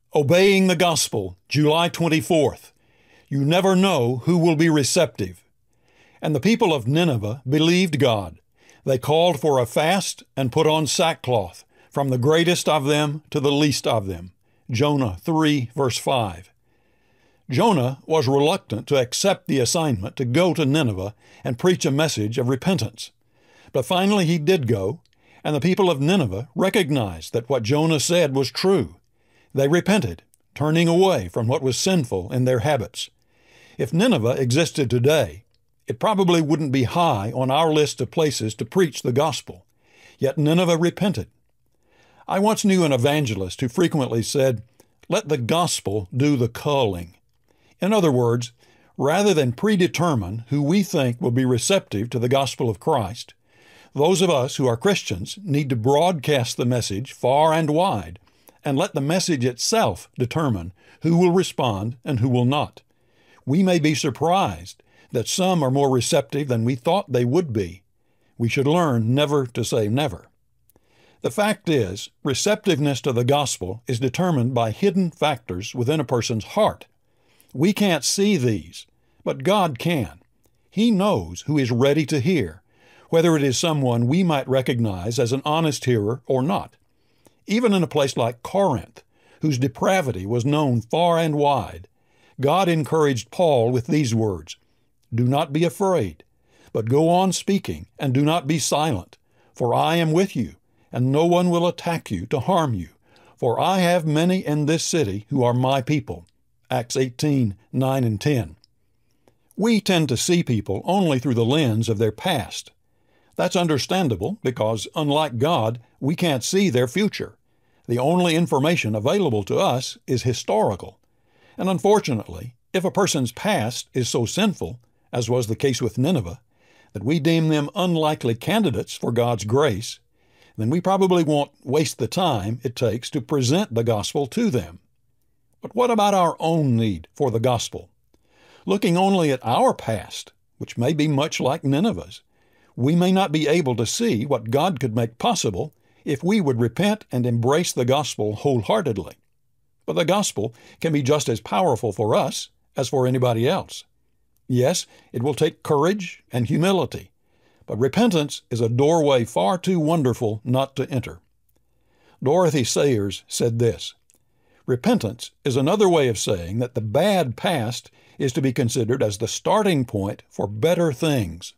Obeying the Gospel, July 24th. You never know who will be receptive. And the people of Nineveh believed God. They called for a fast and put on sackcloth, from the greatest of them to the least of them. Jonah 3, verse 5. Jonah was reluctant to accept the assignment to go to Nineveh and preach a message of repentance. But finally he did go, and the people of Nineveh recognized that what Jonah said was true. They repented, turning away from what was sinful in their habits. If Nineveh existed today, it probably wouldn't be high on our list of places to preach the gospel. Yet Nineveh repented. I once knew an evangelist who frequently said, "Let the gospel do the culling." In other words, rather than predetermine who we think will be receptive to the gospel of Christ, those of us who are Christians need to broadcast the message far and wide and let the message itself determine who will respond and who will not. We may be surprised that some are more receptive than we thought they would be. We should learn never to say never. The fact is, receptiveness to the gospel is determined by hidden factors within a person's heart. We can't see these, but God can. He knows who is ready to hear, whether it is someone we might recognize as an honest hearer or not. Even in a place like Corinth, whose depravity was known far and wide, God encouraged Paul with these words, "Do not be afraid, but go on speaking, and do not be silent, for I am with you, and no one will attack you to harm you, for I have many in this city who are my people." Acts 18, 9 and 10. We tend to see people only through the lens of their past. That's understandable because, unlike God, we can't see their future. The only information available to us is historical. And unfortunately, if a person's past is so sinful, as was the case with Nineveh, that we deem them unlikely candidates for God's grace, then we probably won't waste the time it takes to present the gospel to them. But what about our own need for the gospel? Looking only at our past, which may be much like Nineveh's, we may not be able to see what God could make possible if we would repent and embrace the gospel wholeheartedly. But the gospel can be just as powerful for us as for anybody else. Yes, it will take courage and humility, but repentance is a doorway far too wonderful not to enter. Dorothy Sayers said this, "Repentance is another way of saying that the bad past is to be considered as the starting point for better things."